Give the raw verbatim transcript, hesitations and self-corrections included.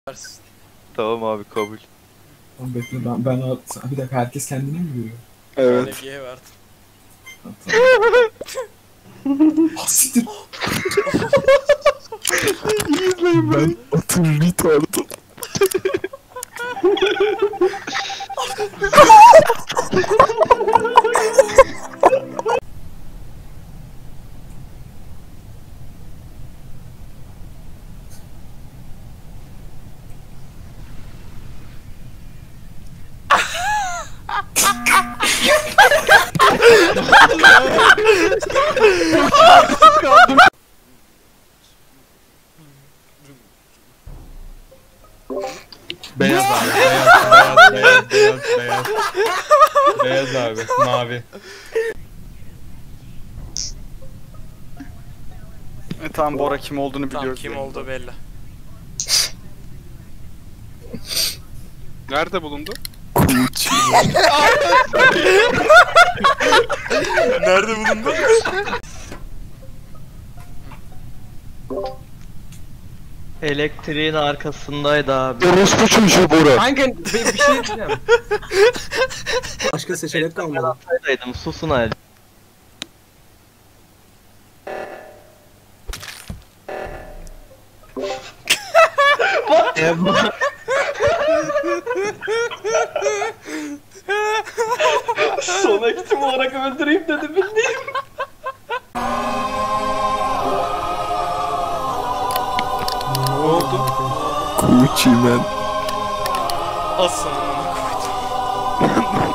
Tamam abi, kabul. Tamam bekle, ben, ben bir dakika, herkes kendine mi görüyor? Evet. G verdim. Hasittir. İzleyin ben atın retardım. Beyaz abi, beyaz, beyaz, beyaz, beyaz, beyaz. Beyaz abi, mavi. E tamam, Bora kim olduğunu Tamam, biliyoruz. kim yani. olduğu belli. Nerede bulundu? Nerede bulundu? Elektriğin arkasındaydı abi. Orospu çocuğu Bora. Kanka bir, bir şey diyeceğim. Başka seçenek kalmadı. Arkasındaydım, susun hadi. Son ektim olarak öldüreyim dedim, bildiğin. Ne oldu? Gucci man. Aslanına koydum.